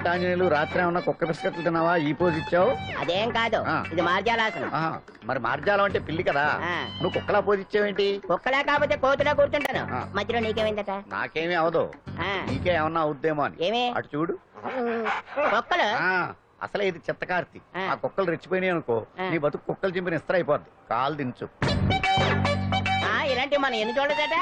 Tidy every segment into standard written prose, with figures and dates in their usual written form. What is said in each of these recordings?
ఏంటి ఆంజనేయులు రాత్రి ఏమన్నా కుక్క బిస్కెట్లు తిన్నావా ఈ పోజ్ ఇచ్చావు? అదేం కాదు, ఇది మార్జాలాసనం. మరి మార్జాలం అంటే పిల్లి కదా, నువ్వు కుక్కలా పోజ్ ఇచ్చావేంటి? కుక్కలా కాకపోతే కోతులా కూర్చుంటాను. మధ్యలో నీకేమైందట? నాకేమీ అవదు, నీకే ఏమన్నా అవుద్దేమో అని. ఏమి? అటు చూడు. కుక్కలు అసలే ఇది చిత్తకార్తి. ఆ కుక్కలు రెచ్చిపోయినాయి అనుకో, నీ బతుకు కుక్కలు చింపిన ఇస్త్ర అయిపోద్ది. కాలు దించు. ఇలాంటి మనం ఎన్ని చూడదట.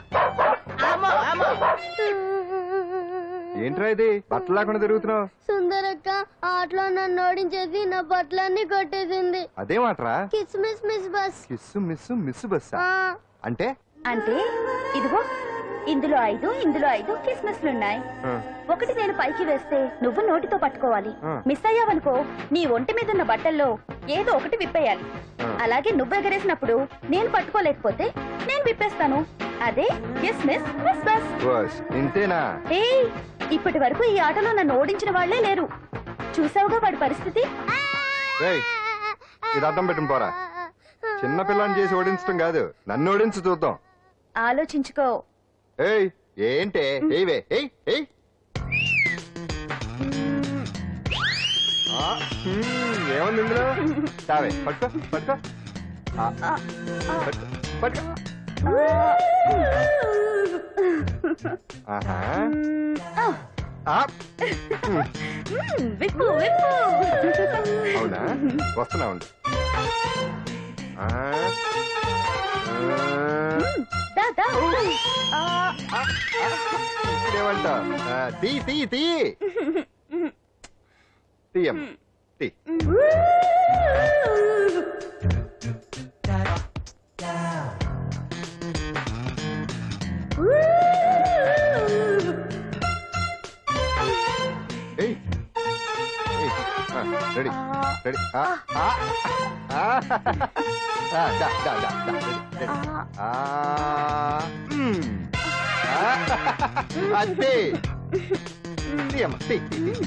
ఏంట్రా ఇది బట్టలు లేకుండా తిరుగుతున్నావు? సుందరక్క ఆటలో నన్ను ఓడించేసి నా బట్టలన్నీ కొట్టేసింది. అదేమాట్రా? Kiss miss miss bus. Kiss miss miss bus అంటే? అంటే ఇదిగో ఇందులో 5 ఇందులో 5 కిస్మిస్లున్నాయి. ఒకటి నేను పైకి వేస్తే నువ్వు నోటితో పట్టుకోవాలి. మిస్ అయ్యావనుకో నీ ఒంటి మీద ఉన్న బట్టల్లో ఏదో ఒకటి విప్పేయాలి. అలాగే నువ్వు ఎగరేసినప్పుడు నేను పట్టుకోలేకపోతే నేను విప్పేస్తాను. అదే కిస్మిస్ మిస్ బస్. ఇంతేనా? ఏయ్, ఇప్పటి వరకు ఈ ఆటలో నన్ను ఓడించిన వాళ్లే లేరు. చూసావుగా వాడి పరిస్థితి. ఇది అర్థం పెట్టుకుని పోరా. చిన్న పిల్లని చేసి ఓడించడం కాదు, నన్ను ఓడించి చూద్దాం. ఆలోచించుకో. ఏయ్ ఏంటే? ఏవే ఏయ్ ఏయ్ ఏముంది ఇందులో? చావే పట్టుకో పట్టుకో పట్టుకో. అవునా? వస్తున్నా ఉండు. ఏమంటా? తీ తీ తీ తీయం తీ. Ready ready. అంతే తీయమ్మ తీ.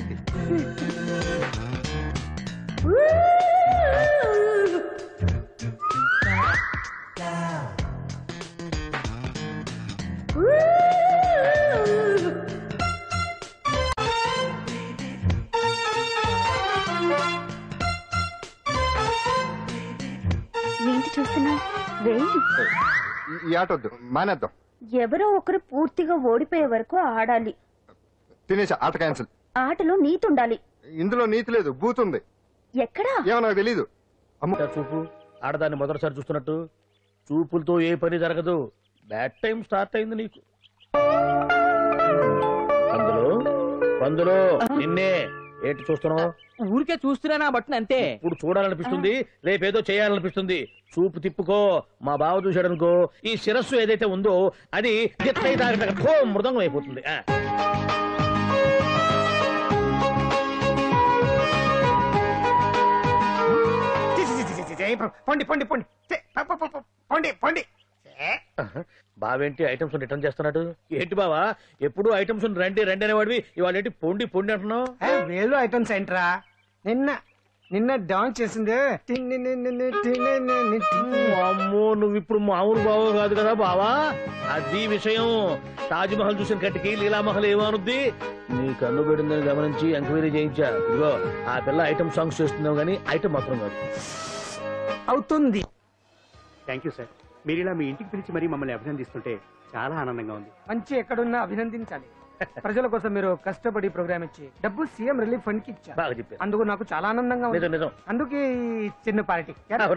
ఏంటి చూస్తున్నా? ఈ ఆట వద్దు, మానేద్దాం. ఎవరో ఒకరు పూర్తిగా ఓడిపోయే వరకు ఆడాలి. తినేసా, ఆట క్యాన్సిల్. ఆటలో నీతి ఉండాలి. ఇందులో నీతి లేదు, బూత్ ఉంది. ఎక్కడా? ఏమో నాకు తెలీదు. చూపు ఆడదాన్ని మొదటిసారి చూస్తున్నట్టు. చూపులతో ఏ పని జరగదు. బ్యాడ్ టైం స్టార్ట్ అయింది నీకు. అందులో నిన్నే ఏంటి చూస్తున్నావు? ఊరికే చూస్తున్నా బట్టను అంతే. ఇప్పుడు చూడాలనిపిస్తుంది, రేపేదో చేయాలనిపిస్తుంది. చూపు తిప్పుకో. మా బావ చూశాడనుకో, ఈ శిరస్సు ఏదైతే ఉందో అది మృదంగం అయిపోతుంది. పొండి పొండి పొండి పొండి పొండి. బావేంటి ఐటమ్స్ రిటర్న్ చేస్తున్నాడు? ఏంటి బావా ఎప్పుడు ఐటమ్స్ రండి రండి అనేవాడివి, ఇవాళ ఏంటి పొండి పొండి అంటున్నావు? వేలు ఐటమ్స్ ఏంట్రా? నిన్న డాన్స్ చేసింది. అమ్మో, నువ్వు ఇప్పుడు మామూలు బావ కాదు కదా బావా. అది విషయం. తాజ్ మహల్ చూసిన కట్టికి లీలామహల్ ఏమనుద్ది? నీ కన్ను పెడిందని గమనించి ఎంక్వైరీ చేయించా. ఇదిగో ఆ పిల్ల ఐటమ్ సాంగ్స్ చేస్తున్నావు గానీ ఐటమ్ మాత్రం కాదు. అవుతుంది. Thank you sir. మీరు ఇలా మీ ఇంటికి పిలిచి మరీ మమ్మల్ని అభినందిస్తుంటే చాలా ఆనందంగా ఉంది. మంచి ఎక్కడున్నా అభినందించాలి. ప్రజల కోసం మీరు కష్టపడి ప్రోగ్రామ్ ఇచ్చి డబ్బు సీఎం రిలీఫ్ ఫండ్ కి ఇచ్చారు. అందుకు నాకు చాలా ఆనందంగా ఉంది. అందుకే చిన్న పార్టీ.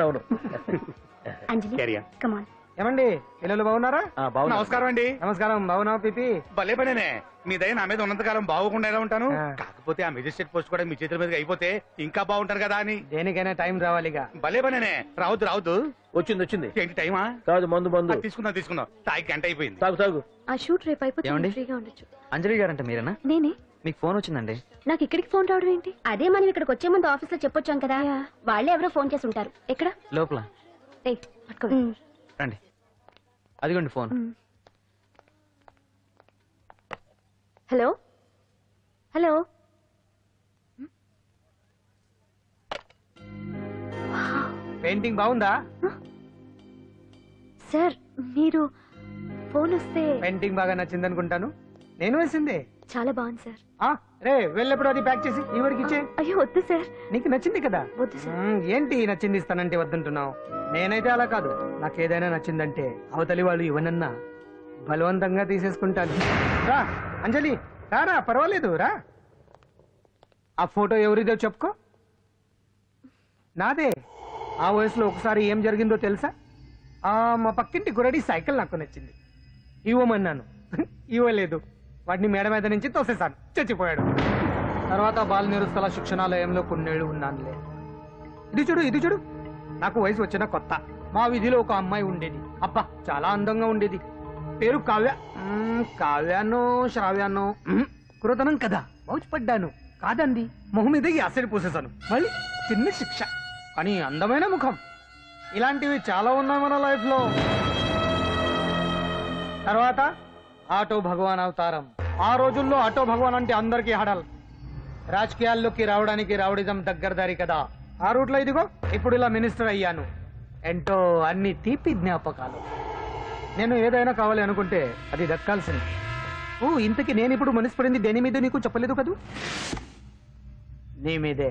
ఏమండి పిల్లలు బాగున్నారా? నమస్కారం అండి. నమస్కారం. బాగున్నావా పిపి? భలే పనేనే. మీ దయ నా మీద ఉన్నంతకాలం బాగోకుండా ఎలా ఉంటాను. కాకపోతే ఆ మెజిస్ట్రేట్ పోస్ట్ కూడా మీ చేతుల మీద అయిపోతే ఇంకా బాగుంటారు కదా అని. దేనికైనా టైం రావాలిగా. భలే పనేనే. రావద్దు రావద్దు. వచ్చింది. ఏంటి టైమా? కాదు మందు. తీసుకుందాం. తాగి గంట అయిపోయింది. తాగు. ఆ షూట్ రేపు అయిపోతే ఫ్రీగా ఉండొచ్చు. అంజలి గారంట మీరేనా? నేనే. మీకు ఫోన్ వచ్చిందండి. నాకు ఇక్కడికి ఫోన్ రావడం ఏంటి? అదే మనం ఇక్కడికి వచ్చే ముందు ఆఫీస్ లో చెప్పొచ్చాం కదా, వాళ్ళే ఎవరో ఫోన్ చేసి ఉంటారు. ఎక్కడ? లోపల. రండి, అదిగోండి ఫోన్. Hello hello. పెయింటింగ్ బాగుందా సార్? మీరు ఫోన్ వస్తే పెయింటింగ్ బాగా నచ్చింది అనుకుంటాను. నేను వేసింది. చాలా బాగుంది సార్. రే వెళ్ళప్పుడు అది ప్యాక్ చేసి ఈ వరకు ఇచ్చే. అయ్యో వద్దు సార్. నీకు నచ్చింది కదా. వద్దు సార్. ఏంటి నచ్చింది ఇస్తానంటే వద్దంటున్నావు? నేనైతే అలా కాదు, నాకేదైనా నచ్చిందంటే అవతలి వాళ్ళు ఇవ్వనన్నా బలవంతంగా తీసేసుకుంటాను. రా అంజలి, రారా, పర్వాలేదు రా. ఆ ఫోటో ఎవరిదో చెప్పుకో. నాదే. ఆ వయసులో ఒకసారి ఏం జరిగిందో తెలుసా? మా పక్కింటి గురడి సైకిల్ నాకు నచ్చింది, ఇవ్వమన్నాను, ఇవ్వలేదు. వాడిని మేడ మీద నుంచి తోసేశాను, చచ్చిపోయాడు. తర్వాత బాల నిరుస్తల శిక్షణాలయంలో కొన్నేళ్లు ఉన్నానులే. ఇది చూడు, నాకు వయసు వచ్చిన కొత్త. మా వీధిలో ఒక అమ్మాయి ఉండేది. అబ్బా చాలా అందంగా ఉండేది. పేరు కావ్య. కావ్యానో శ్రావ్యానో కురతనం కదా. మౌచిపడ్డాను. కాదండి, మొహం మీద యాసిడ్ పూసేశాను. మళ్ళీ చిన్న శిక్ష, కానీ అందమైన ముఖం. ఇలాంటివి చాలా ఉన్నాయి మన లైఫ్ లో. తర్వాత ఆటో భగవాన్ అవతారం. ఆ రోజుల్లో ఆటో భగవాన్ అంటే అందరికీ హడల్. రాజకీయాల్లోకి రావడానికి రౌడిజం దగ్గరదారి కదా. ఆ రూట్లో ఇదిగో ఇప్పుడు ఇలా మినిస్టర్ అయ్యాను. ఏంటో అన్ని తీపి జ్ఞాపకాలు. నేను ఏదైనా కావాలి అనుకుంటే అది దక్కాల్సింది. ఇంతకీ నేను ఇప్పుడు మనసు పడింది దేని మీద నీకు చెప్పలేదు కదూ? నీ మీదే.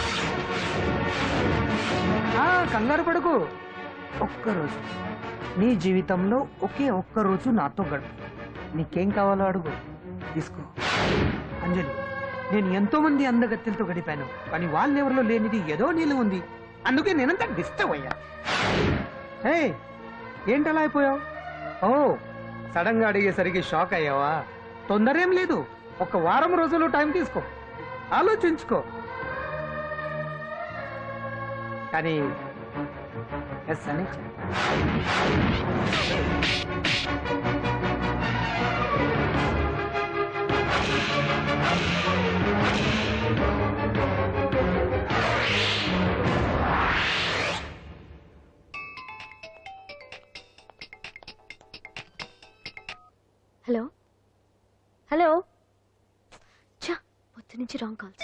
కంగారు పడుకు. ఒక్కరోజు నీ జీవితంలో ఒకే ఒక్కరోజు నాతో గడుపు. నీకేం కావాలో అడుగు, తీసుకో. అంజలి, నేను ఎంతో మంది అందగత్తెలతో గడిపాను, కానీ వాళ్ళెవరిలో లేనిది ఏదో నీళ్ళు ఉంది. అందుకే నేనంతా డిస్టర్బ్ అయ్యా. ఏంటలా అయిపోయావు? సడన్ గా అడిగేసరికి షాక్ అయ్యావా? తొందరేం లేదు, ఒక వారం రోజులు టైం తీసుకో, ఆలోచించుకో. కానీ ఎస్ అని హలో హలో. పొద్దు నుంచి రాంగ్ కాల్స్.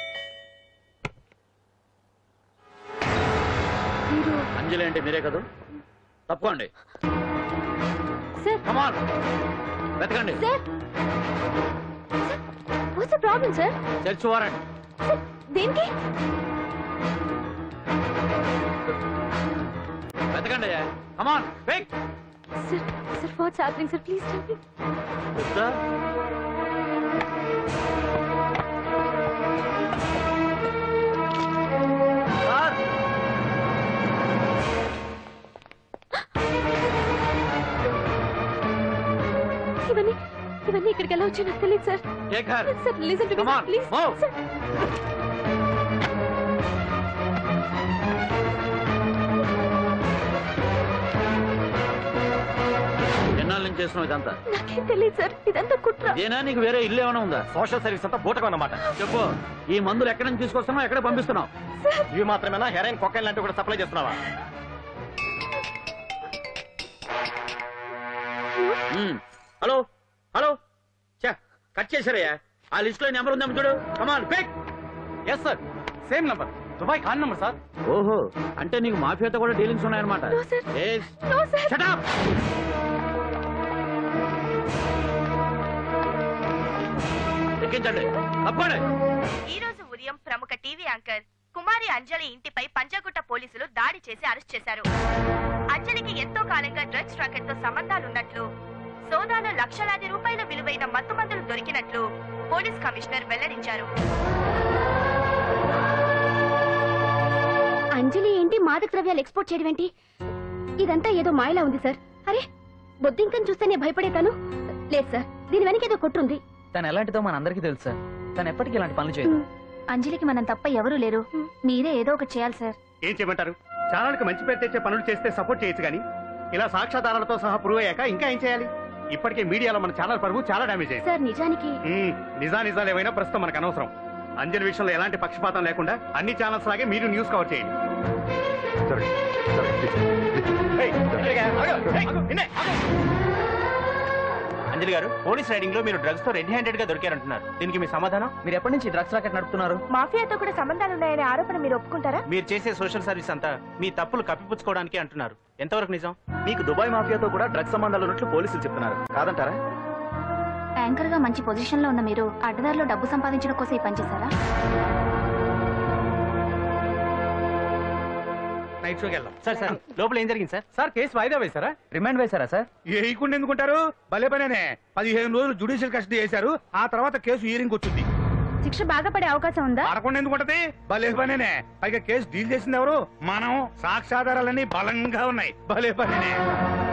అంజలి అంటే మీరే కదా? తప్పకోండి సార్. వెతకండి sir, what's the problem sir? Search warrant. దేనికి? వెతకండి. Come on quick. Sir sir, what's happening sir? Please tell me. Sir ఇవన్నీ ఇక్కడికి ఎలా వచ్చాయి నాకు తెలియదు సార్. Sir listen to me please. ఎన్నాళ్ళ నుంచి చేస్తున్నావు ఇదంతా? నాకేం తెలియదు సార్, ఇదంతా కుట్ర. ఇదేనా నీకు వేరే ఇల్లు ఏమైనా ఉందా? సోషల్ సర్వీస్ అంతా బూటకం అన్నమాట. చెప్పు, ఈ మందులు ఎక్కడి నుంచి తీసుకొస్తున్నావు, ఎక్కడ పంపిస్తున్నావు? ఇవి మాత్రమేనా? హెరాయిన్, కొకైన్ లాంటివి కూడా సప్లై చేస్తున్నావా? హలో హలో, కట్ చేశారయ్యా. ఆ లిస్ట్ లో నెంబర్ ఉందా చూడు. Come on pick. Yes sir, same number, Dubai కాన్ నంబర్ సార్. ఓహో, అంటే నీకు మాఫియాతో కూడా డీలింగ్స్ ఉన్నాయన్నమాట. Shut up. ఎక్కించండి, తప్పండి. ఈ రోజు ఉదయం ప్రముఖ టీవీ యాంకర్ కుమారి అంజలి ఇంటిపై పంజాగుట్ట పోలీసులు దాడి చేసి అరెస్ట్ చేశారు. అంజలికి ఎంతో కాలంగా డ్రగ్స్ రాకెట్ తో సంబంధాలున్నట్లు, సోదాలో లక్షలాది రూపాయల విలువైన మత్తుమందులు దొరికినట్లు పోలీస్ కమిషనర్ వెల్లడించారు. అంజలి ఏంటి మాదక ద్రవ్యాలు ఎక్స్పోర్ట్ చేయడం ఏంటి? ఇదంతా ఏదో మాయలా ఉంది సార్. అరే, బొద్దింకని చూస్తేనే భయపడేతాను. లేదు సార్, దీని వెనక ఏదో కొట్టుంది. తను ఎలాంటిదో మనందరికీ తెలుసు సార్. తను ఎప్పటికీ ఇలాంటి పనులు చేయదు. అంజలికి మనం తప్ప ఎవరూ లేరు, మీరే ఏదో ఒకటి చేయాలి సార్. ఏం చేయమంటారు? ఛానల్కి మంచి పేరు తెచ్చే పనులు చేస్తే సపోర్ట్ చేయొచ్చు, కానీ ఇలా సాక్ష్యాధారాలతో సహా ప్రూవ్ అయ్యాక ఇంకా ఏం చేయాలి? ఇప్పటికే మీడియాలో మన ఛానల్ పరువు చాలా డ్యామేజ్ అయింది సార్. నిజానికి నిజాలు ఏమైనా ప్రస్తుతం మనకు అనవసరం. అంజలి విషయంలో ఎలాంటి పక్షపాతం లేకుండా అన్ని ఛానల్స్ లాగే మీరు న్యూస్ కవర్ చేయండి. అంజలి గారు, పోలీస్ రైడింగ్ లో మీరు డ్రగ్స్ తో రెడ్ హ్యాండెడ్ గా దొరికారంటున్నారు. దీనికి మీ సమాధానం? మీరు ఎప్పటి నుంచి డ్రగ్స్ రాకెట్ నడుపుతున్నారు? మాఫియాతో కూడా సంబంధాలున్నాయనే ఆరోపణ మీరు ఒప్పుకుంటారా? మీరు చేసే సోషల్ సర్వీస్ అంతా మీ తప్పులు కప్పిపుచ్చుకోవడానికి అంటున్నారు. ఎంతవరకు నిజం? మీకు దుబాయ్ మాఫియాతో కూడా డ్రగ్స్ సంబంధాలు ఉన్నట్లు పోలీసులు చెప్తున్నారు, కాదంటారా? యాంకర్ గా మంచి పొజిషన్ లో ఉన్న మీరు అడ్డదారిలో డబ్బు సంపాదించడం కోసం ఈ పని చేశారా? నైట్ షోకి వెళ్దాం. సార్ సార్ లోపల ఏం జరిగింది సార్? సార్ కేసు వాయిదా వేశారా? రిమాండ్ వేశారా సార్? వేయకుండా ఎందుకుంటారు? భలే పనేనే. 15 రోజులు జుడిషియల్ కస్టడీ చేశారు. ఆ తర్వాత కేసు హియరింగ్ వచ్చింది. శిక్ష బాగా పడే అవకాశం ఉందా? పడకుండా ఎందుకుంటది? భలే పనేనే. పైగా కేసు డీల్ చేసింది ఎవరు? మనం. సాక్ష్యాధారాలన్నీ బలంగా ఉన్నాయి. భలే పనేనే.